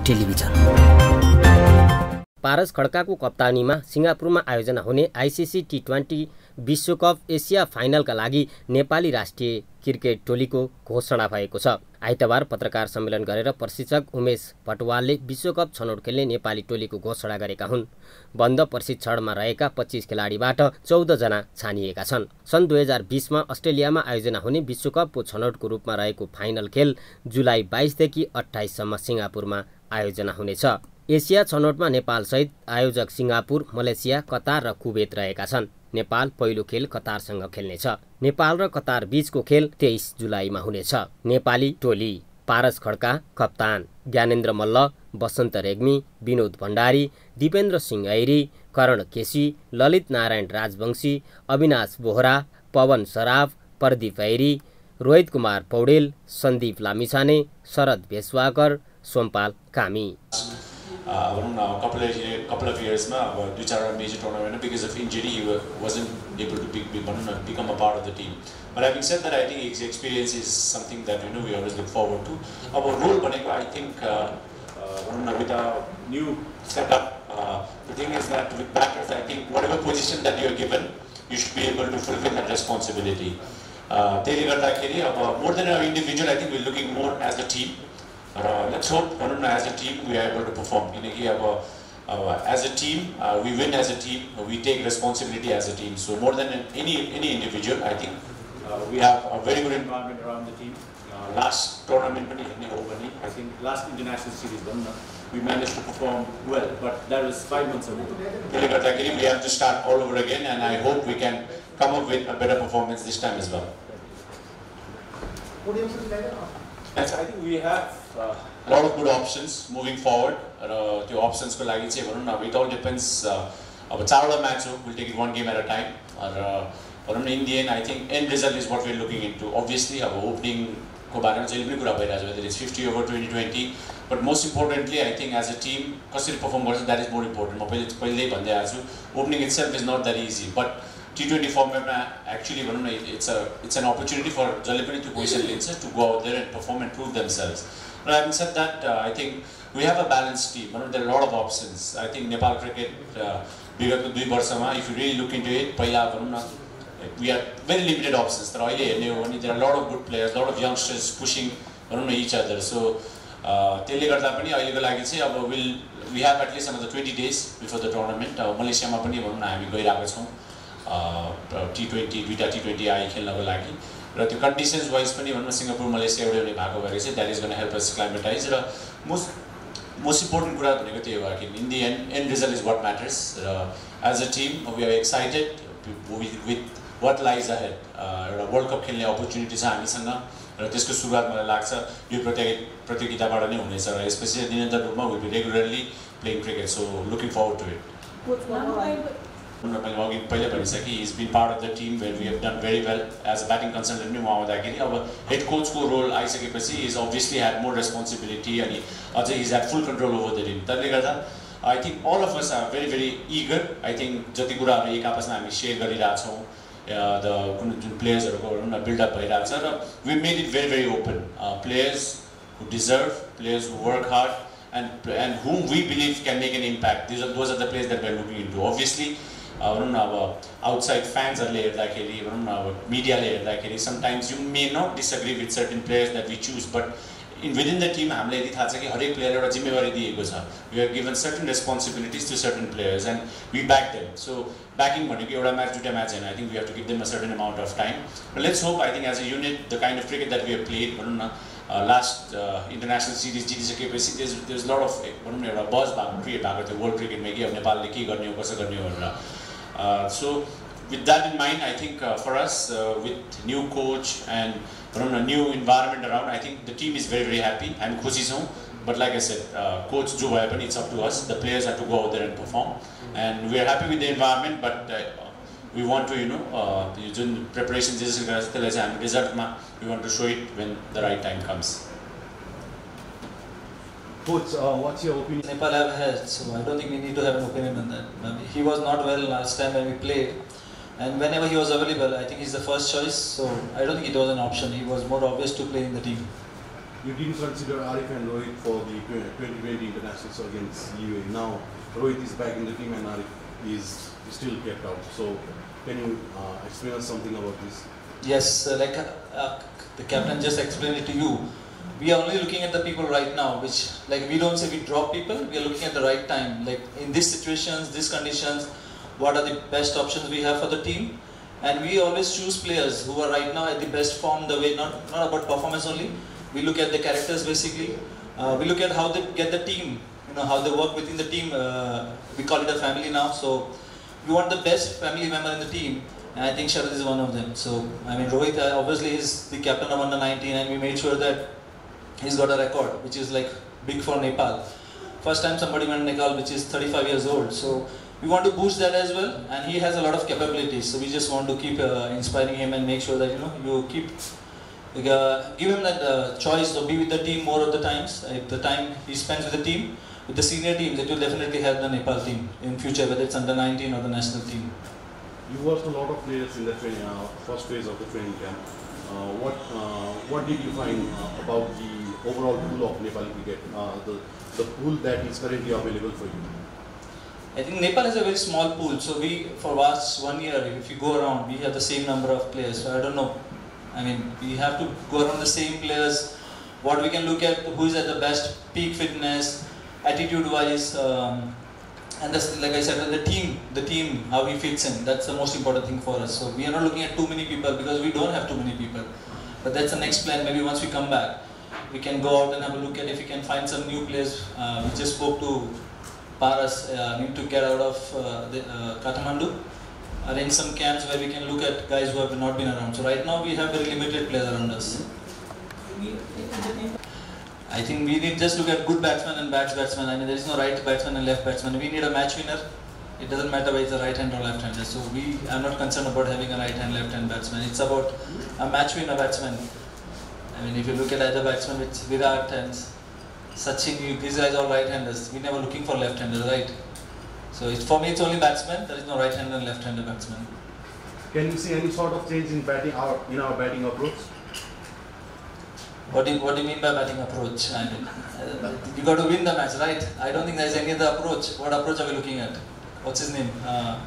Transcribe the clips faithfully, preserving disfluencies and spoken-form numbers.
Television. पारस खड्काको कप्तानीमा सिङ्गापुरमा आयोजना हुने आइसिसी टी ट्वेन्टी विश्वकप एसिया फाइनलका लागि नेपाली राष्ट्रिय क्रिकेट टोलीको घोषणा भएको छ। आइतबार पत्रकार सम्मेलन गरेर प्रशिक्षक उमेश भटवालले विश्वकप छनौट खेल्ने नेपाली टोलीको घोषणा गरेका हुन्। बन्द प्रशिक्षणमा रहेका पच्चीस खेलाडीबाट चौध जना छानिएका छन्। सन् दुई हजार बिसमा अस्ट्रेलियामा आयोजना हुने विश्वकपको छनौटको रूपमा रहेको फाइनल खेल जुलाई बाइसदेखि अट्ठाइससम्म सिङ्गापुरमा आयोजना हुनेछ। एसिया छनौटमा नेपालसहित आयोजक सिङ्गापुर, मलेसिया, कतार र कुवेत रहेका छन्। नेपाल पहिलो खेल कतारसँग खेल्नेछ। नेपाल र कतार बीचको खेल तेइस जुलाईमा हुनेछ। नेपाली टोली: पारस खड्का कप्तान, ज्ञानेन्द्र मल्ल, बसन्त रेग्मी, विनोद भण्डारी, दिपेन्द्र सिंह ऐरी, करण केसी, ललित नारायण राजवंशी, अविनाश बोहरा, पवन सराफ, प्रदीप ऐरी, रोहित कुमार पौडेल, सन्दीप लामिछाने, शरद भेसवाकर, सोमपाल कामी। Uh, a couple of year, couple of years now, uh, which are a major tournament because of injury, he wasn't able to be, be, become a part of the team. But having said that, I think his experience is something that you know we always look forward to. Our role, I think, uh, uh, with a new setup, uh, the thing is that with batters, I think whatever position that you are given, you should be able to fulfill that responsibility. Uh, more than an individual, I think we're looking more as a team. Uh, let's hope as a team we are able to perform. Uh, uh, as a team, uh, we win as a team, we take responsibility as a team. So more than any any individual, I think uh, we have a very good environment around the team. Uh, last tournament, I think last international series, we managed to perform well, but that was five months ago. We have to start all over again, and I hope we can come up with a better performance this time as well. Yes, I think we have a uh, lot of good options moving forward. Uh, the options ko lagi chai bhanau na, it all depends. Ab चारवटा match ho, we'll take it one game at a time. Or in the end, I think end result is what we're looking into. Obviously, our opening ko barema jaile pani kura bhairahcha, whether it's fifty over twenty twenty. But most importantly, I think as a team, कसरी perform गर्छ, that is more important. म पहिले पहिल्यै भन्दै आएको छु, opening itself is not that easy. But T twenty format actually it's a it's an opportunity for जसले पनि त्यो position लिन्छ to go out there and perform and prove themselves. But having said that, uh, I think we have a balanced team. There are a lot of options. I think Nepal cricket, विगतको दुई वर्षमा, if you really look into it, पहिला भनौँ न, we have very limited options. तर अहिले हेर्ने हो भने there are a lot of good players, a lot of youngsters pushing भनौँ न each other. So त्यसले गर्दा पनि अहिलेको लागि चाहिँ अब will we have at least another twenty days before the tournament. मलेसियामा पनि भनौँ न हामी गइरहेका छौँ. टी ट्वेन्टी दुईटा टी ट्वेन्टी आई खेल्नको लागि र त्यो कन्डिसन्स वाइज पनि भनौँ सिङ्गापुर मलेसिया एउटै एउटै भएको भएर चाहिँ that is gonna help us climatize र मोस्ट मोस्ट इम्पोर्टेन्ट कुरा भनेको त्यही हो कि in the end end result is what matters र as a team we are excited with what lies ahead एउटा वर्ल्ड कप खेल्ने अपर्च्युनिटी छ हामीसँग र त्यसको सुरुवात मलाई लाग्छ यो प्रतियोगिताबाट नै हुनेछ र यसपछि निरन्तर रूपमा will be regularly playing cricket so looking forward to it He's been part of the team where we have done very well as a batting consultant. Head coach ko role he's obviously had more responsibility and he, he's had full control over the team. I think all of us are very very eager. I think jati kura haru ek apasma hami share gariraha chhau. The players are build up bhayirahcha. We made it very very open. Uh, players who deserve, players who work hard, and and whom we believe can make an impact. These are those are the players that we are looking into. Obviously. Uh, outside fans are layered like media layered like sometimes you may not disagree with certain players that we choose, but in within the team we are given certain responsibilities to certain players and we back them. So backing match match and I think we have to give them a certain amount of time. But let's hope, I think as a unit, the kind of cricket that we have played uh, last uh, international series there's there's a lot of uh, buzz create the world cricket Nepal Uh, so with that in mind, I think uh, for us, uh, with new coach and a new environment around, I think the team is very very happy. I'm khushi chhu, but like I said, uh, coach jo bhaye pani it's up to us. The players have to go out there and perform, and we are happy with the environment. But uh, we want to, you know, uh, preparations is result ma we want to show it when the right time comes. Coach, uh, what's your opinion? Nepal have had, so I don't think we need to have an opinion on that. He was not well last time when we played, and whenever he was available, I think he's the first choice. So I don't think it was an option. He was more obvious to play in the team. You didn't consider Arif and Rohit for the twenty twenty international? matches against U A E. Now Rohit is back in the team and Arif is still kept out. So can you uh, explain us something about this? Yes, uh, like uh, the captain just explained it to you. We are only looking at the people right now, which like we don't say we drop people, we are looking at the right time. Like in these situations, these conditions, what are the best options we have for the team? And we always choose players who are right now at the best form, the way, not, not about performance only. We look at the characters basically. Uh, we look at how they get the team, you know, how they work within the team. Uh, we call it a family now. So we want the best family member in the team. And I think Sharad is one of them. So, I mean, Rohit uh, obviously is the captain of under nineteen, and we made sure that he's got a record, which is like big for Nepal. First time somebody went to Nepal, which is thirty-five years old. So we want to boost that as well, and he has a lot of capabilities. So we just want to keep uh, inspiring him and make sure that you know you keep uh, give him that uh, choice to be with the team more of the times. If the time he spends with the team, with the senior teams, it will definitely help the Nepal team in future, whether it's under nineteen or the national team. You watched a lot of players in the training, uh, first phase of the training camp. Uh, what uh, what did you find uh, about the overall pool of Nepali cricket, uh, the, the pool that is currently available for you? I think Nepal is a very small pool, so we, for last one year, if you go around, we have the same number of players. So I don't know, I mean, we have to go around the same players. What we can look at, who is at the best peak fitness, attitude-wise, um, and that's, like I said, the team, the team, how he fits in, that's the most important thing for us. So we are not looking at too many people because we don't have too many people. But that's the next plan. Maybe once we come back, we can go out and have a look at if we can find some new players. Uh, we just spoke to Paras, uh, need to get out of uh, the, uh, Kathmandu, arrange some camps where we can look at guys who have not been around. So right now we have very limited players around us. I think we need just look at good batsmen and bad batsmen. I mean, there is no right batsman and left batsman. We need a match winner. It doesn't matter whether it's a right hand or left hander. So we are not concerned about having a right hand, left hand batsman. It's about a match winner batsman. I mean, if you look at other batsmen with Virat and Sachin, these guys are all right handers. We're never looking for left handers, right? So it's, for me, it's only batsman. There is no right hander and left hander batsman. Can you see any sort of change in batting our in our batting approach? What do you, what do you mean by batting approach? I mean, uh, you got to win the match, right? I don't think there's any other approach. What approach are we looking at? What's his name? Uh,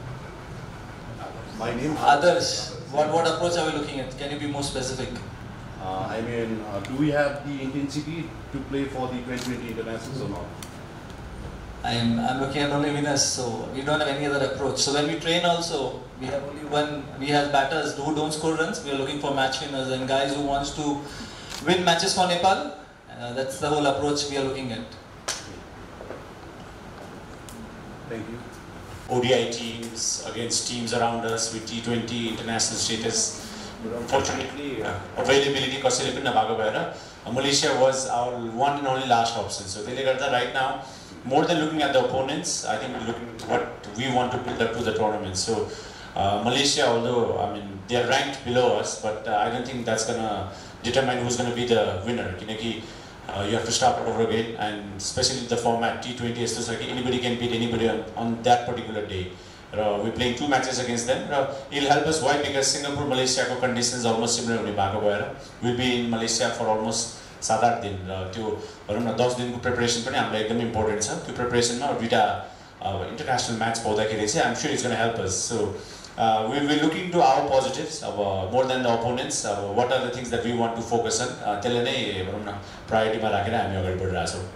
My name? Others. What what approach are we looking at? Can you be more specific? Uh, I mean, uh, do we have the intensity to play for the twenty twenty internationals or not? I'm, I'm looking at only winners, so we don't have any other approach. So when we train also, we have only one, we have batters who don't score runs. We are looking for match winners and guys who wants to win matches for Nepal. Uh, that's the whole approach we are looking at. Thank you. O D I teams against teams around us with T twenty international status. But unfortunately, uh, availability कसैले पनि नभएको भएर Malaysia was our one and only last option. So त्यसले गर्दा right now, more than looking at the opponents, I think we're looking at what we want to build up to the tournament. So uh, Malaysia, although I mean they are ranked below us, but uh, I don't think that's gonna determine who's gonna be the winner. किनकि uh, you have to start over again, and especially the format T twenty is so anybody can beat anybody on, on that particular day. Uh, we're playing two matches against them. Uh, it'll help us. Why? Because Singapore, Malaysia conditions almost similar. We'll be in Malaysia for almost seven eight दिन. त्यो भनौँ न ten दिनको preparation पनि हामीलाई एकदम important छ. त्यो प्रिपरेसनमा दुईटा इन्टरनेसनल म्याच पाउँदाखेरि चाहिँ I'm sure it's going to help us. So uh, we'll be looking to our positives uh, more than the opponents. Uh, what are the things that we want to focus on? त्यसले नै भनौँ न प्रायोरिटीमा राखेर हामी अगाडि बढिरहेका छौँ.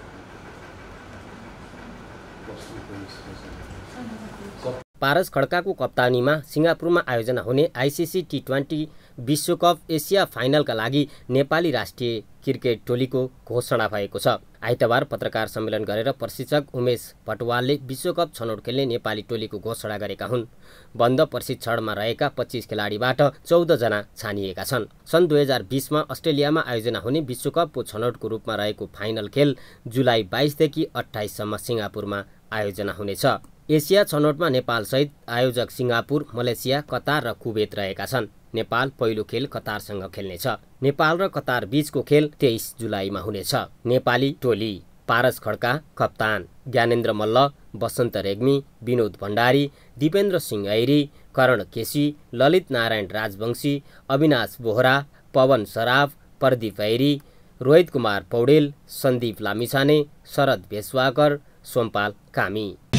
पारस खड्काको कप्तानीमा सिङ्गापुरमा आयोजना हुने आइसिसी टी ट्वेन्टी विश्वकप एसिया फाइनलका लागि नेपाली राष्ट्रिय क्रिकेट टोलीको घोषणा भएको छ। आइतबार पत्रकार सम्मेलन गरेर प्रशिक्षक उमेश भटवालले विश्वकप छनौट खेल्ने नेपाली टोलीको घोषणा गरेका हुन्। बन्द प्रशिक्षणमा रहेका पच्चीस खेलाडीबाट चौध जना छानिएका छन्। सन् दुई हजार बीसमा अस्ट्रेलियामा आयोजना हुने विश्वकपको छनौटको रूपमा रहेको फाइनल खेल जुलाई बाइसदेखि अट्ठाइससम्म सिङ्गापुरमा आयोजना हुनेछ। एसिया छनौटमा नेपालसहित आयोजक सिङ्गापुर, मलेसिया, कतार र कुवेत रहेका छन्। नेपाल पहिलो खेल कतारसँग खेल्नेछ। नेपाल र कतार बीचको खेल तेइस जुलाईमा हुनेछ। नेपाली टोली पारस खड्का कप्तान, ज्ञानेन्द्र मल्ल, बसन्त रेग्मी, विनोद भण्डारी, दिपेन्द्र सिंह ऐरी, करण केसी, ललित नारायण राजवंशी, अविनाश बोहरा, पवन सराफ, प्रदीप ऐरी, रोहित कुमार पौडेल, सन्दीप लामिछाने, शरद भेषवाकर, सोमपाल कामी।